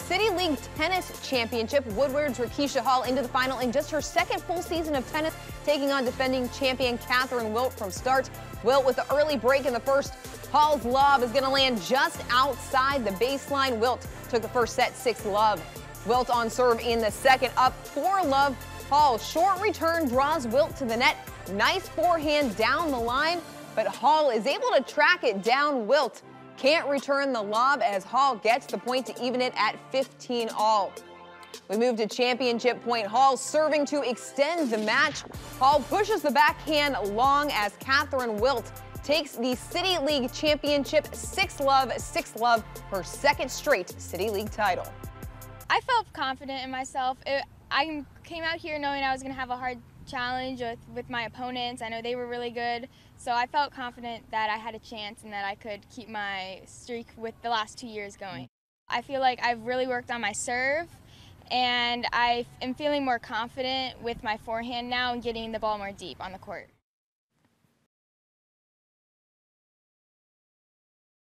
City League Tennis Championship, Woodward's Rakisha Hall into the final in just her second full season of tennis, taking on defending champion Catherine Wilt from start. Wilt with the early break in the first. Hall's lob is going to land just outside the baseline. Wilt took the first set 6-love. Wilt on serve in the second, up 4-love. Hall short return draws Wilt to the net. Nice forehand down the line, but Hall is able to track it down. Wilt can't return the lob as Hall gets the point to even it at 15-all. We move to championship point. Hall serving to extend the match. Hall pushes the backhand long as Catherine Wilt takes the City League Championship 6-love, 6-love, her second straight City League title. I felt confident in myself. I came out here knowing I was going to have a hard challenge with my opponents. I know they were really good, so I felt confident that I had a chance and that I could keep my streak with the last 2 years going. I feel like I've really worked on my serve, and I am feeling more confident with my forehand now and getting the ball more deep on the court.